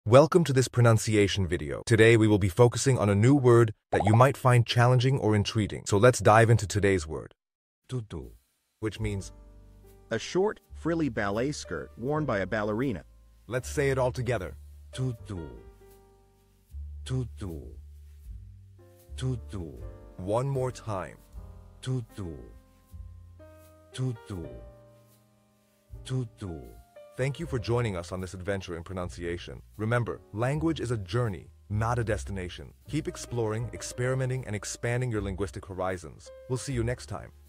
Welcome to this pronunciation video. Today we will be focusing on a new word that you might find challenging or intriguing. So let's dive into today's word. Tutu, which means A short, frilly ballet skirt worn by a ballerina. let's say it all together. Tutu. Tutu. Tutu. One more time. Tutu. Tutu. Tutu. Thank you for joining us on this adventure in pronunciation. Remember, language is a journey, not a destination. Keep exploring, experimenting, and expanding your linguistic horizons. We'll see you next time.